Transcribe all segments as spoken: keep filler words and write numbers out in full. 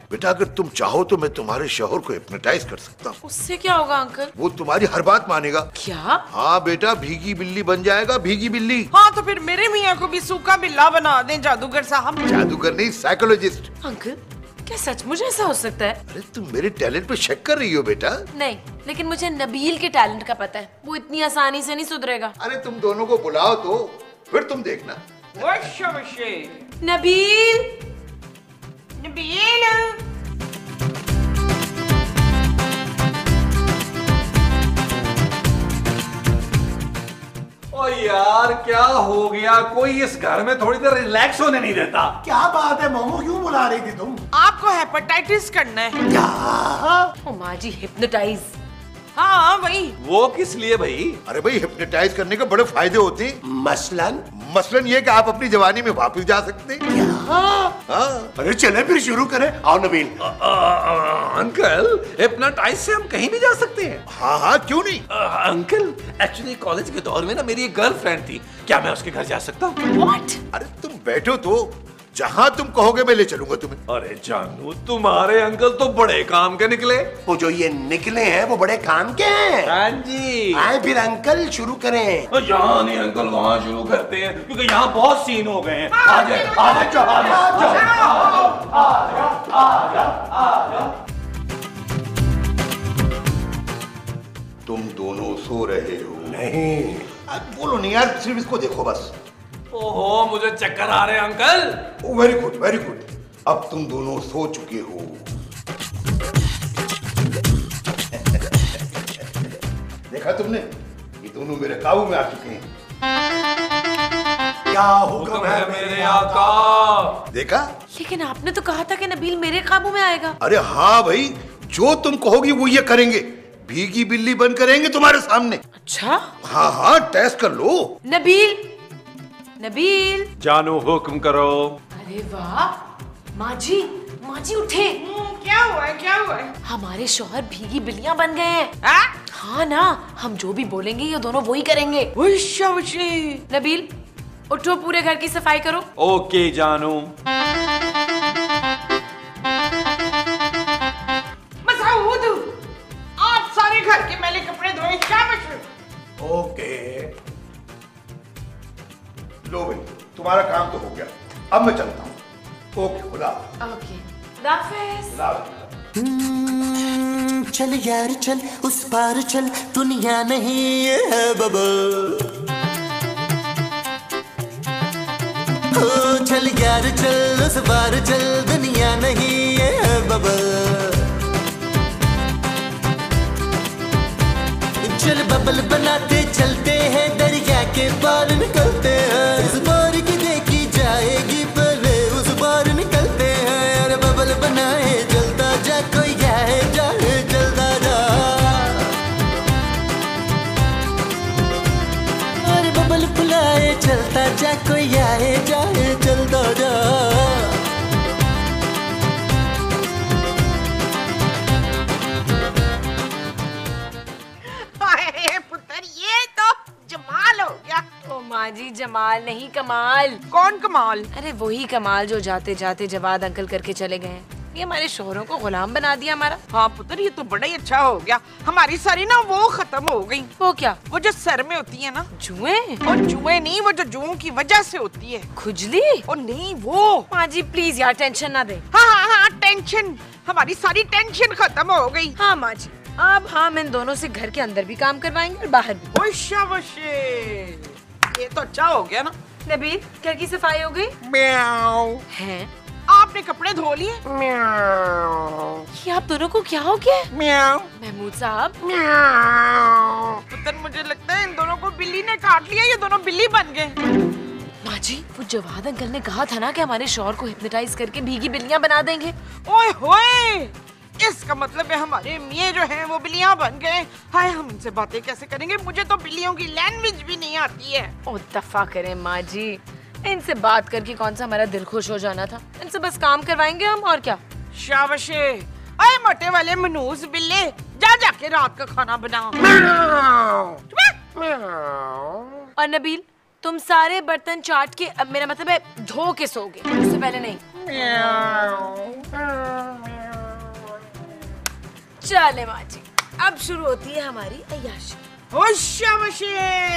बेटा अगर तुम चाहो तो मैं तुम्हारे शौहर को हिप्नोटाइज कर सकता हूँ। उससे क्या होगा अंकल? वो तुम्हारी हर बात मानेगा। क्या? हाँ बेटा, भीगी बिल्ली बन जाएगा, भीगी बिल्ली। हाँ तो फिर मेरे मियाँ को भी सूखा बिल्ला बना दें जादूगर साहब। जादूगर नहीं, साइकोलॉजिस्ट। अंकल क्या सचमुच ऐसा हो सकता है? अरे तुम मेरे टैलेंट पे शक कर रही हो बेटा? नहीं, लेकिन मुझे नबील के टैलेंट का पता है, वो इतनी आसानी से नहीं सुधरेगा। अरे तुम दोनों को बुलाओ तो फिर तुम देखना। नबील, नबील। ओ यार क्या हो गया, कोई इस घर में थोड़ी देर रिलैक्स होने नहीं देता। क्या बात है मोमो, क्यों बुला रही थी तुम? आपको हेपेटाइटिस करना है। क्या? ओ माँ जी, हिप्नोटाइज। हाँ वही। वो किस लिए भाई? अरे भाई हिप्नोटाइज करने के बड़े फायदे होते हैं। मसलन? मसलन ये कि आप अपनी जवानी में वापस जा सकते हैं। क्या? हाँ। अरे चले फिर शुरू करें। आओ नबील। अंकल, हिप्नोटाइज से हम कहीं भी जा सकते हैं? हाँ हाँ क्यों नहीं। आ, अंकल एक्चुअली कॉलेज के दौर में ना मेरी एक गर्लफ्रेंड थी, क्या मैं उसके घर जा सकता हूँ? What? अरे तुम बैठो तो, जहाँ तुम कहोगे मैं ले चलूंगा तुम्हें। अरे जानू, तुम्हारे अंकल तो बड़े काम के निकले। वो जो ये निकले हैं वो बड़े काम के हैं। हाँ जी। आए फिर अंकल शुरू करें। यहाँ नहीं अंकल, वहाँ शुरू करते हैं क्योंकि यहाँ बहुत सीन हो गए हैं। आ जाए, आ जाए, चलो, आ जाए। तुम दोनों सो रहे हो? नहीं। बोलो नहीं यार, सिर्फ इसको देखो बस। ओहो, मुझे चक्कर आ रहे हैं uncle. Very good very good, अब तुम दोनों सो चुके हो। देखा तुमने, ये दोनों मेरे काबू में आ चुके हैं। क्या हुक्म है मेरे आका? देखा? लेकिन आपने तो कहा था कि नबील मेरे काबू में आएगा। अरे हाँ भाई, जो तुम कहोगी वो ये करेंगे, भीगी बिल्ली बन करेंगे तुम्हारे सामने। अच्छा? हाँ हाँ, टेस्ट कर लो। नबील, नबील। जानू हुक्म करो। अरे वाह, माँ जी, माँ जी उठे। क्या हुआ है, क्या हुआ है? हमारे शौहर भीगी बिल्लियां बन गए हैं। आ? हाँ ना, हम जो भी बोलेंगे ये दोनों वही करेंगे। नबील उठो, पूरे घर की सफाई करो। ओके जानू। मसूद, आप सारे घर के मैले कपड़े धोए। शाबाश। ओके। लो भाई, तुम्हारा काम तो हो गया, अब मैं चलता हूँ। ओके, खुदा। ओके, खुदा हाफिज। चल यार चल, उस पार चल, दुनिया नहीं ये है बबल। ओ चल यार चल, उस पार चल, दुनिया नहीं ये है बबल। चल बबल बनाते चलते हैं, दरिया के पार निकलते हैं। इस बार की देखी जाएगी, पहले उस बार निकलते हैं। अरे बबल बनाए चलता जा, कोई आए जाए चलता जा। अरे बबल बुलाए चलता जा, कोई आए जाए चलता जा। ये तो जमाल हो गया। ओ माँ जी, जमाल नहीं कमाल। कौन कमाल? अरे वही कमाल जो जाते जाते जवाद अंकल करके चले गए हैं। ये हमारे शोहरों को गुलाम बना दिया हमारा। हाँ पुत्र, ये तो बड़ा ही अच्छा हो गया। हमारी सारी ना वो खत्म हो गई। वो क्या? वो जो सर में होती है ना, जुएं। और जुएं नहीं, वो जो जुओं की वजह से होती है। खुजली? और नहीं वो। माँ जी प्लीज यार, टेंशन ना दे। हाँ हाँ हाँ, टेंशन, हमारी सारी टेंशन खत्म हो गई। हाँ माँ जी, अब हम इन दोनों से घर के अंदर भी काम करवाएंगे और बाहर भी। ओए शाबाश, ये तो अच्छा हो गया ना। नबील, घर की सफाई हो गई? म्याऊ। हैं? आपने कपड़े धो लिए? म्याऊ। ये आप दोनों को क्या हो गया? म्याऊ। महमूद साहब। म्याऊ। पुत्र, मुझे लगता है इन दोनों को बिल्ली ने काट लिया, ये दोनों बिल्ली बन गए। माँ जी, वो जवाद अंकल ने कहा था ना कि हमारे शौहर को हिप्नोटाइज करके भीगी बिल्लियां बना देंगे। ओए होए, इसका मतलब है हमारे मियाँ जो हैं वो बिल्लियाँ बन गए। हाय, हम इनसे बातें कैसे करेंगे? मुझे तो बिल्लियों की लैंग्वेज भी नहीं आती है। ओ दफा करें माँ जी, इनसे बात करके कौन सा हमारा दिल खुश हो जाना था। इनसे बस काम करवाएंगे हम, और क्या। शाबाश। अरे मोटे वाले मनूस बिल्ले, जा जाके रात का खाना बना। और नबील, तुम सारे बर्तन चाट के, अब मेरा मतलब है धो के सोगे, उससे पहले नहीं। चले माँ जी, अब शुरू होती है हमारी अय्याशी। होशाबाशी।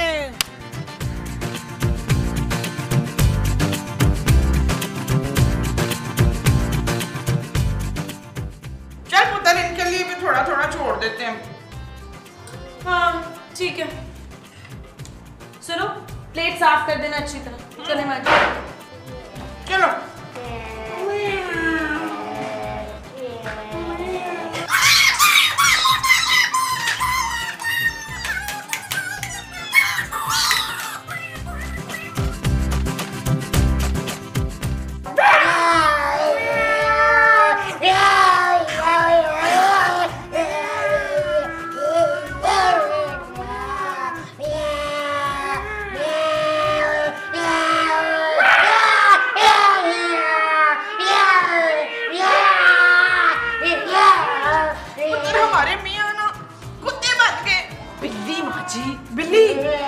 चल पुत्र, इनके लिए भी थोड़ा थोड़ा छोड़ देते हैं। हाँ ठीक है। सुनो, प्लेट साफ कर देना अच्छी तरह। चले माँ जी। चलो। हमारे मियाँ ना कुत्ते बन गए। बिल्ली माँ जी, बिल्ली।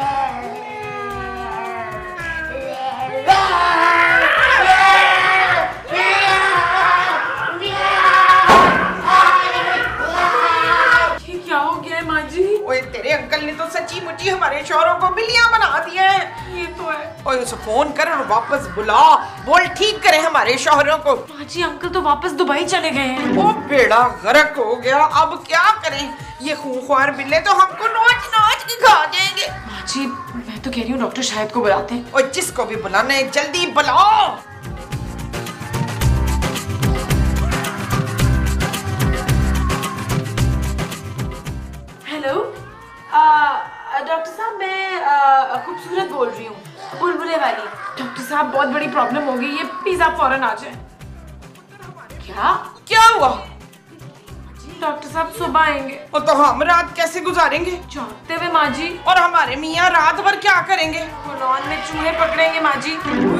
ये क्या हो गया है माँ जी? ओए तेरे अंकल ने तो सच्ची मुच्ची हमारे शौहरों को बिल्लियां बना दी हैं। ये तो है। ओए उसे फोन कर और वापस बुला, बोल ठीक करे हमारे शौहरों को। माँ जी, अंकल तो वापस दुबई चले गए हैं। ओ बेड़ा गर्क हो गया, अब क्या करें? ये खूंखार बिल्ले तो हमको नोच नोच के खा देंगे। माँ जी, मैं तो कह रही हूँ डॉक्टर शाहिद को बुलाते हैं। और जिसको भी बुलाना है जल्दी बुलाओ। हेलो डॉक्टर साहब, मैं आ, खूबसूरत बोल रही हूँ, बुलबुले वाली। डॉक्टर साहब, बहुत बड़ी प्रॉब्लम हो गई है, प्लीज आप फौरन आ जाएं। क्या क्या हुआ? डॉक्टर साहब सुबह आएंगे। और तो हम रात कैसे गुजारेंगे? जागते हुए माँ जी। और हमारे मियाँ रात भर क्या करेंगे? वो लॉन में चूहे पकड़ेंगे माँ जी।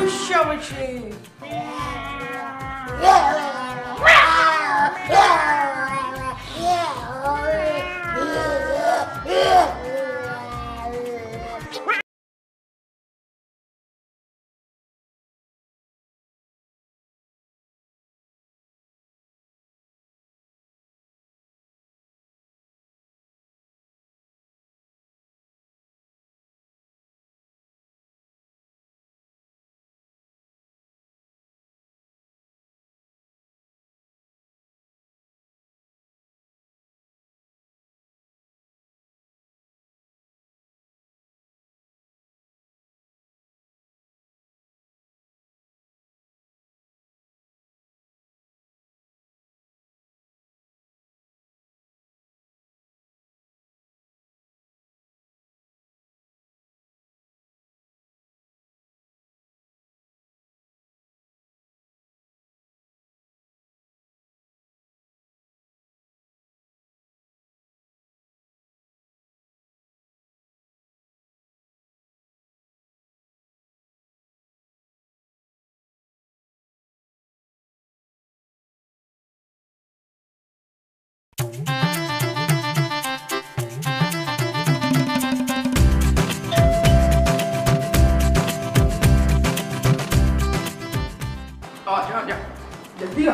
जल्दी आ।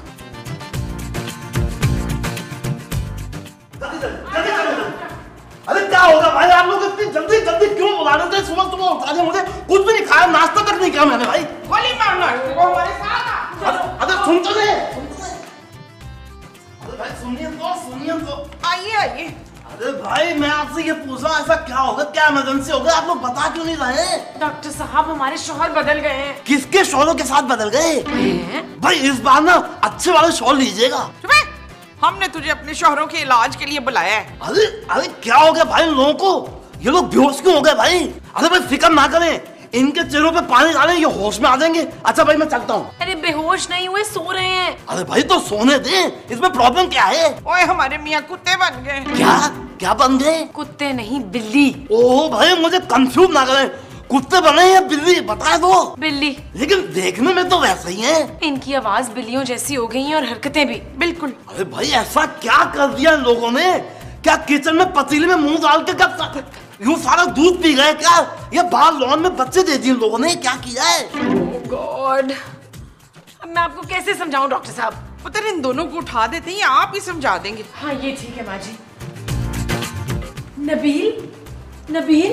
अरे क्या होगा भाई, आप लोग इतनी जल्दी जल्दी क्यों बुला रहे थे? सुबह सुबह उठा दिया मुझे, कुछ भी नहीं खाया, नाश्ता तक नहीं किया मैंने भाई। गोली मारना है वो हमारे साथ आ। अरे अरे सुन तो ले, अरे भाई सुनिए तो सुनिए तो आइए आइए। अरे भाई मैं आपसे ये पूछ रहा हूँ, ऐसा क्या होगा, क्या इमरजेंसी होगा? आप लोग बता क्यों नहीं रहे? डॉक्टर साहब, हमारे शौहर बदल गए हैं। किसके शौहरों के साथ बदल गए? भाई इस बार ना अच्छे वाले शौहर लीजिएगा। चुप है, हमने तुझे अपने शौहरों के इलाज के लिए बुलाया है। अरे अरे क्या हो गया भाई लोगों को? ये लोग बेहोश क्यों हो गए भाई? अरे भाई फिक्र ना करें, इनके चेहरों पे पानी डालें, ये होश में आ जाएंगे। अच्छा भाई मैं चलता हूँ। अरे बेहोश नहीं हुए, सो रहे हैं। अरे भाई तो सोने दे, इसमें प्रॉब्लम क्या है? ओए हमारे मियाँ कुत्ते बन गए। क्या क्या बन गए? कुत्ते नहीं, बिल्ली। ओह भाई मुझे कंफ्यूज ना करें, कुत्ते बने या बिल्ली बता दो। बिल्ली। लेकिन देखने में तो वैसे ही हैं। इनकी आवाज बिल्लियों जैसी हो गई है और हरकतें भी बिल्कुल। अरे भाई ऐसा क्या कर दिया इन लोगों ने? क्या किचन में पतीले में मुंह डाल के क्या यूं सारा दूध पी गए क्या? ये बाहर लॉन में बच्चे दे दिए इन लोगों ने, क्या किया है? गॉड, अब मैं आपको कैसे समझाऊं डॉक्टर साहब? पुत्र इन दोनों को उठा देते हैं, आप ही समझा देंगे। हाँ ये ठीक है माँ जी। नबील, नबील,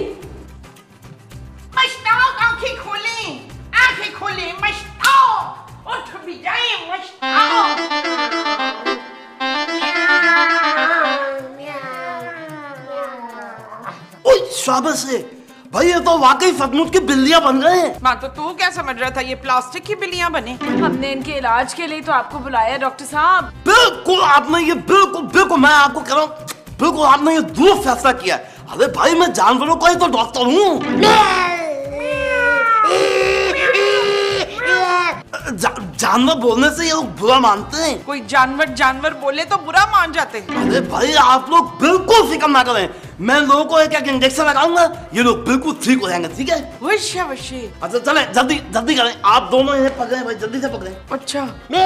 मशताक आंखें खोलें, आंखें खोलें मशताक, उठ भी जाए मशताक। ओए शाबाश है भाई, ये तो वाकई सचमुच की बिल्लियां बन गए हैं। माँ तो तू क्या समझ रहा था ये प्लास्टिक की बिल्लियां बने? हमने इनके इलाज के लिए तो आपको बुलाया डॉक्टर साहब। बिल्कुल आपने ये बिल्कुल बिल्कुल मैं आपको कह रहा हूँ, बिल्कुल आपने ये दुरुस्त फैसला किया है। अरे भाई मैं जानवरों का ही तो डॉक्टर हूँ। जा, जानवर बोलने से ये लोग बुरा मानते हैं। कोई जानवर जानवर बोले तो बुरा मान जाते हैं। अरे भाई आप लोग बिल्कुल फिक्र ना करें, मैं लोगों को एक एक इंजेक्शन लगाऊंगा, ये लोग बिल्कुल ठीक हो जाएंगे। ठीक है वश्य वश्य। अच्छा चले जल्दी जल्दी करें, आप दोनों इन्हें पकड़े भाई, जल्दी से पकड़े। अच्छा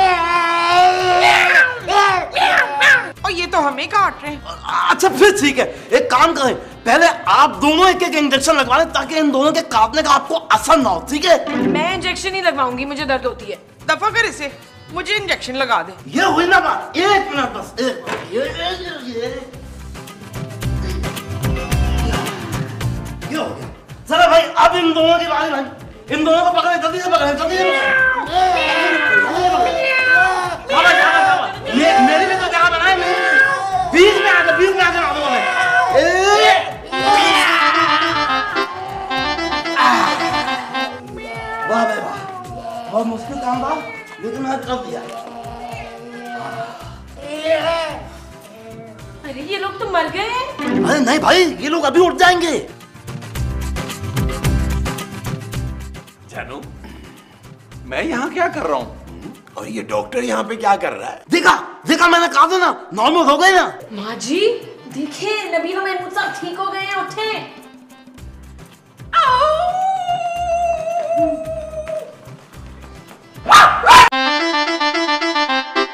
और ये तो हमें काट रहे हैं। अच्छा फिर ठीक है, एक काम करें, पहले आप दोनों एक एक इंजेक्शन लगवा लें ताकि इन दोनों के काटने का आपको असर ना हो। ठीक है मैं इंजेक्शन ही लगवाऊंगी, मुझे दर्द होती है। दफा कर इसे, मुझे इंजेक्शन लगा दे। ये हुई ना बात, एक मिनट बस, एक मिनट। ये ये ये ये ये हो गया। चलो भाई अब इन दोनों की बारी भाई, इन दोनों को पकड़े, जल्दी से पकड़े, जल्दी से पकड़े। ये मेरी भी तो जगह बनाए, बीच में आकर बीच में आकर आ दो हमें। वाह भाई वाह, बहुत मुश्किल काम था लेकिन मैंने कर दिया। अरे ये लोग तो मर गए हैं। अरे नहीं भाई, ये लोग अभी उठ जाएंगे। जानू मैं यहाँ क्या कर रहा हूँ? और ये डॉक्टर यहाँ पे क्या कर रहा है? देखा देखा मैंने कहा था ना, नॉर्मल हो गए ना। माँ जी देखिए नबील और महमूद साहब ठीक हो गए हैं, उठे।